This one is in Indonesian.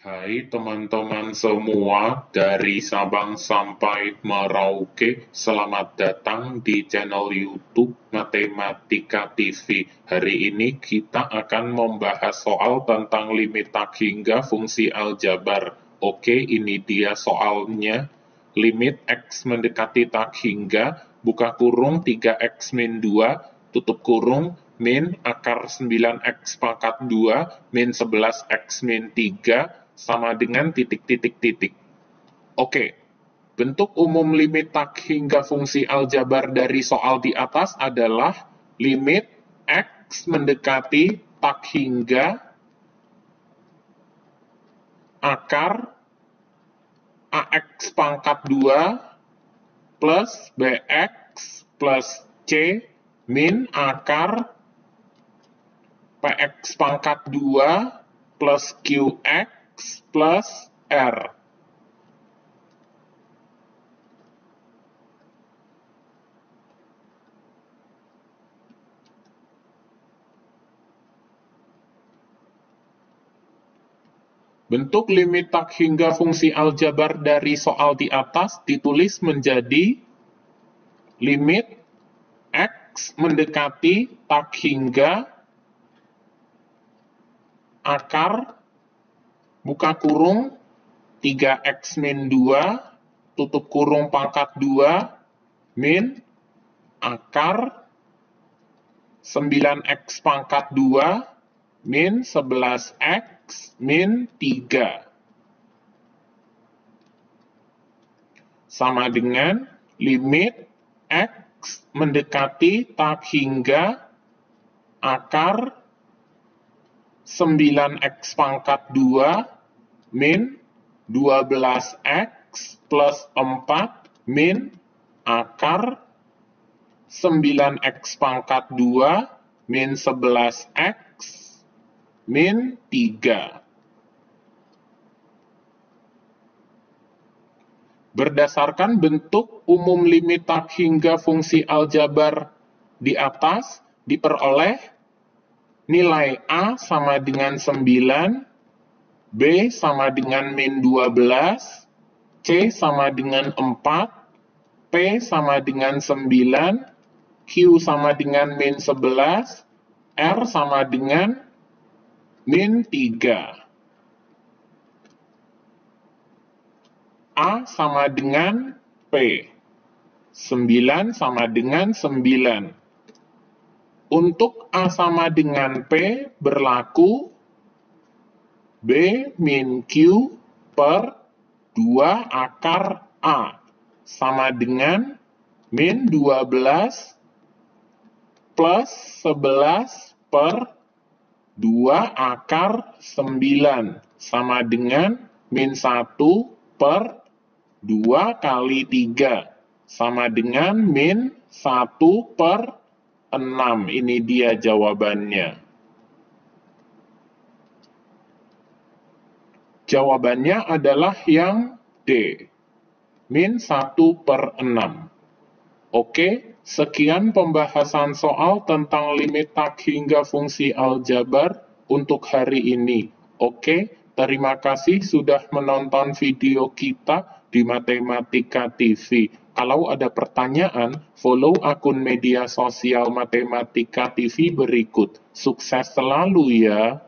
Hai teman-teman semua dari Sabang sampai Merauke, selamat datang di channel YouTube Matematika TV. Hari ini kita akan membahas soal tentang limit tak hingga fungsi aljabar. Oke, ini dia soalnya. Limit X mendekati tak hingga, buka kurung 3X min 2, tutup kurung, min akar 9X pangkat 2, min 11X min 3, sama dengan titik-titik-titik. Oke, bentuk umum limit tak hingga fungsi aljabar dari soal di atas adalah limit X mendekati tak hingga akar AX pangkat 2 plus BX plus C min akar PX pangkat 2 plus QX plus R. Bentuk limit tak hingga fungsi aljabar dari soal di atas ditulis menjadi limit X mendekati tak hingga akar buka kurung 3X min 2, tutup kurung pangkat 2, min akar 9X pangkat 2, min 11X min 3. Sama dengan limit X mendekati tak hingga akar 9X pangkat 2 min 12X plus 4 min akar 9X pangkat 2 min 11X min 3. Berdasarkan bentuk umum limit tak hingga fungsi aljabar di atas, diperoleh nilai A sama dengan 9, B sama dengan min 12, C sama dengan 4, P sama dengan 9, Q sama dengan min 11, R sama dengan min 3. A sama dengan P. 9 sama dengan 9. Untuk A sama dengan P berlaku B min Q per 2 akar A sama dengan min 12 plus 11 per 2 akar 9 sama dengan min 1 per 2 kali 3 sama dengan min 1 per 6. Ini dia jawabannya. Jawabannya adalah yang D, min 1 per 6. Oke, sekian pembahasan soal tentang limit tak hingga fungsi aljabar untuk hari ini. Oke, terima kasih sudah menonton video kita di Matematika TV. Kalau ada pertanyaan, follow akun media sosial Matematika TV berikut. Sukses selalu ya!